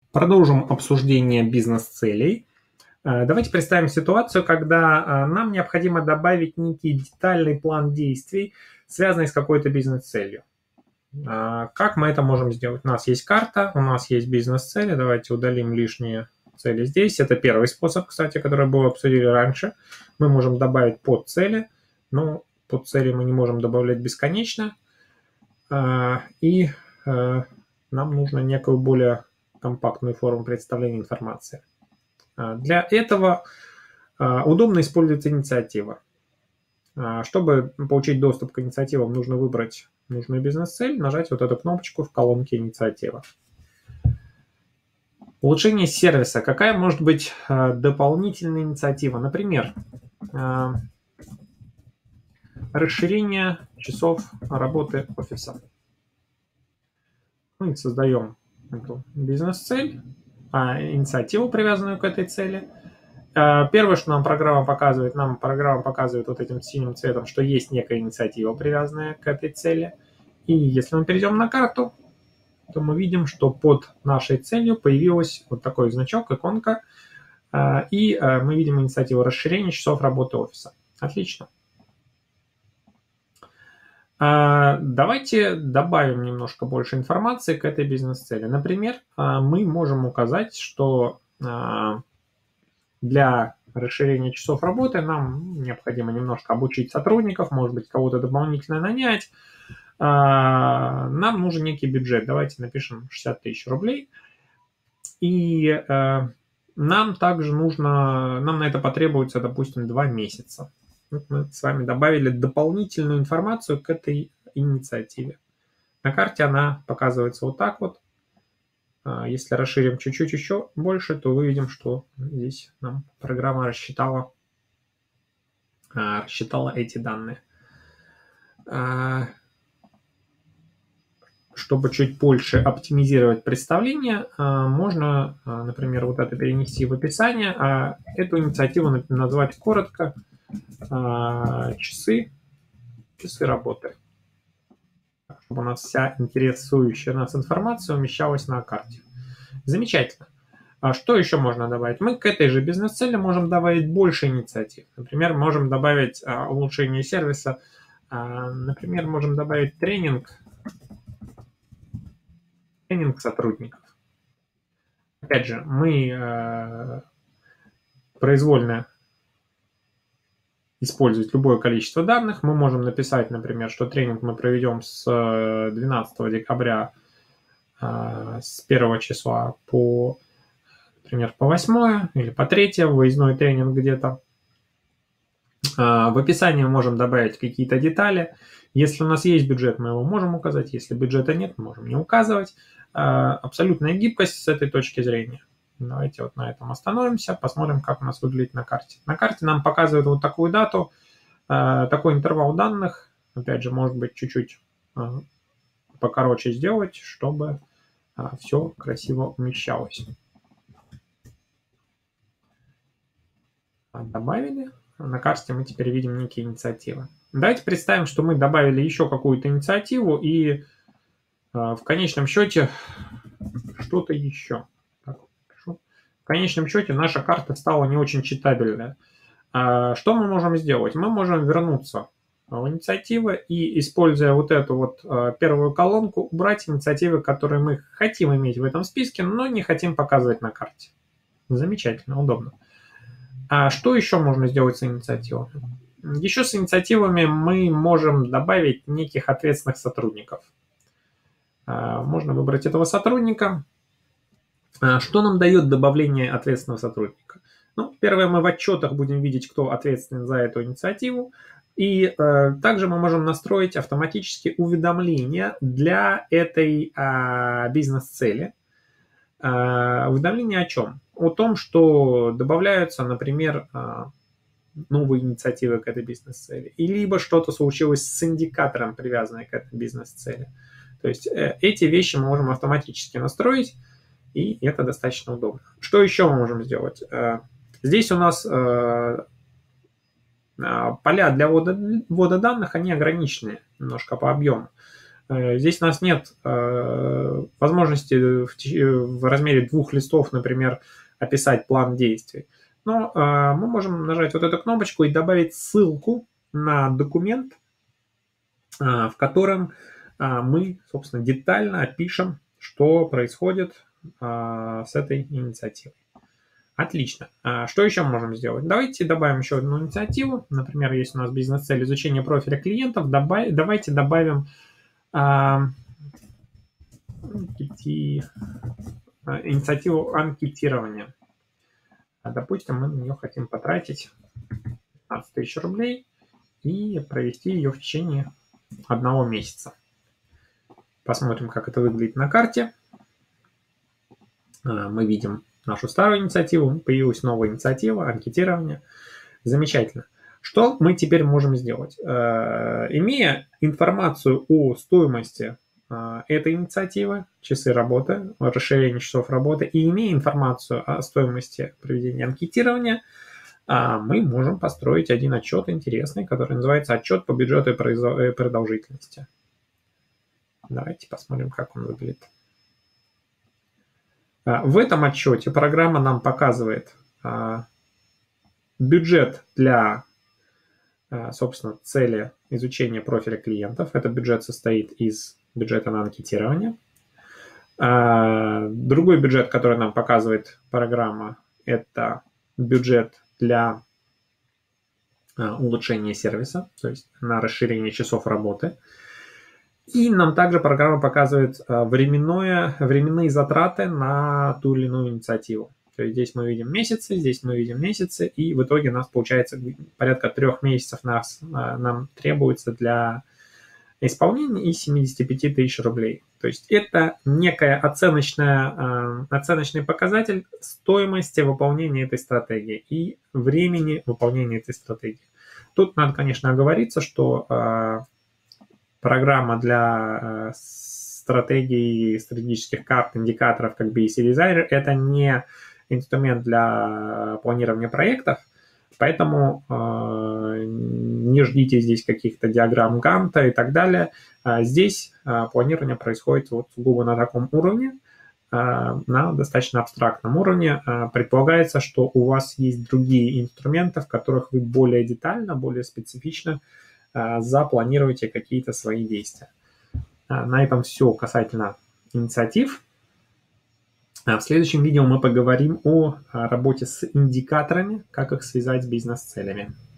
Продолжим обсуждение бизнес-целей. Давайте представим ситуацию, когда нам необходимо добавить некий детальный план действий, связанный с какой-то бизнес-целью. Как мы это можем сделать? У нас есть карта, у нас есть бизнес-цели. Давайте удалим лишние цели здесь. Это первый способ, кстати, который мы обсудили раньше. Мы можем добавить подцели, но подцели мы не можем добавлять бесконечно. И нам нужно некую более компактную форму представления информации. Для этого удобно использовать инициатива. Чтобы получить доступ к инициативам, нужно выбрать нужную бизнес-цель, нажать вот эту кнопочку в колонке «Инициатива». Улучшение сервиса. Какая может быть дополнительная инициатива? Например, расширение часов работы офиса. Мы создаем эту бизнес-цель, инициативу, привязанную к этой цели. Первое, что нам программа показывает вот этим синим цветом, что есть некая инициатива, привязанная к этой цели. И если мы перейдем на карту, то мы видим, что под нашей целью появилась вот такой значок, иконка, и мы видим инициативу расширения часов работы офиса. Отлично. Давайте добавим немножко больше информации к этой бизнес-цели. Например, мы можем указать, что для расширения часов работы нам необходимо немножко обучить сотрудников, может быть, кого-то дополнительно нанять. Нам нужен некий бюджет. Давайте напишем 60 тысяч рублей. И нам также нам на это потребуется, допустим, 2 месяца. Вот мы с вами добавили дополнительную информацию к этой инициативе. На карте она показывается вот так вот. Если расширим чуть-чуть еще больше, то увидим, что здесь нам программа рассчитала эти данные. Чтобы чуть больше оптимизировать представление, можно, например, вот это перенести в описание, а эту инициативу назвать коротко часы работы, чтобы у нас вся интересующая нас информация умещалась на карте. Замечательно. Что еще можно добавить? Мы к этой же бизнес-цели можем добавить больше инициатив. Например, можем добавить улучшение сервиса. Например, можем добавить тренинг сотрудников. Опять же, мы произвольно использовать любое количество данных. Мы можем написать, например, что тренинг мы проведем с 12 декабря с 1 числа по, например, по 8 или по 3, выездной тренинг где-то. В описании мы можем добавить какие-то детали. Если у нас есть бюджет, мы его можем указать. Если бюджета нет, мы можем не указывать. Абсолютная гибкость с этой точки зрения. Давайте вот на этом остановимся, посмотрим, как у нас выглядит на карте. На карте нам показывают вот такую дату, такой интервал данных. Опять же, может быть, чуть-чуть покороче сделать, чтобы все красиво умещалось. Добавили. На карте мы теперь видим некие инициативы. Давайте представим, что мы добавили еще какую-то инициативу, и в конечном счете что-то еще. В конечном счете наша карта стала не очень читабельная. Что мы можем сделать? Мы можем вернуться в инициативы и, используя вот эту вот первую колонку, убрать инициативы, которые мы хотим иметь в этом списке, но не хотим показывать на карте. Замечательно, удобно. А что еще можно сделать с инициативами? Еще с инициативами мы можем добавить неких ответственных сотрудников. Можно выбрать этого сотрудника. Что нам дает добавление ответственного сотрудника? Ну, первое, мы в отчетах будем видеть, кто ответственен за эту инициативу. И также мы можем настроить автоматически уведомления для этой бизнес-цели. Уведомления о чем? О том, что добавляются, например, новые инициативы к этой бизнес-цели. И либо что-то случилось с индикатором, привязанным к этой бизнес-цели. То есть эти вещи мы можем автоматически настроить, и это достаточно удобно. Что еще мы можем сделать? Здесь у нас поля для ввода данных, они ограничены немножко по объему. Здесь у нас нет возможности в размере 2 листов, например, описать план действий. Но мы можем нажать вот эту кнопочку и добавить ссылку на документ, в котором мы, собственно, детально опишем, что происходит с этой инициативой. Отлично. Что еще можем сделать? Давайте добавим еще одну инициативу. Например, если у нас бизнес-цель изучения профиля клиентов, давайте добавим инициативу анкетирования. Допустим, мы на нее хотим потратить 15 тысяч рублей и провести ее в течение 1 месяца. Посмотрим, как это выглядит на карте. Мы видим нашу старую инициативу, появилась новая инициатива, анкетирование. Замечательно. Что мы теперь можем сделать? Имея информацию о стоимости этой инициативы, часы работы, расширение часов работы, и имея информацию о стоимости проведения анкетирования, мы можем построить один отчет интересный, который называется «Отчет по бюджету и продолжительности». Давайте посмотрим, как он выглядит. В этом отчете программа нам показывает бюджет для, собственно, цели изучения профиля клиентов. Этот бюджет состоит из бюджета на анкетирование. Другой бюджет, который нам показывает программа, это бюджет для улучшения сервиса, то есть на расширение часов работы. И нам также программа показывает временные затраты на ту или иную инициативу. То есть здесь мы видим месяцы, здесь мы видим месяцы, и в итоге у нас получается порядка 3 месяцев нам требуется для исполнения и 75 тысяч рублей. То есть это некая оценочный показатель стоимости выполнения этой стратегии и времени выполнения этой стратегии. Тут надо, конечно, оговориться, что программа для стратегий, стратегических карт, индикаторов, как BAC Designer, это не инструмент для планирования проектов, поэтому не ждите здесь каких-то диаграмм Ганта и так далее. Здесь планирование происходит вот сугубо на таком уровне, на достаточно абстрактном уровне. Предполагается, что у вас есть другие инструменты, в которых вы более детально, более специфично запланируйте какие-то свои действия. На этом все касательно инициатив. В следующем видео мы поговорим о работе с индикаторами, как их связать с бизнес-целями.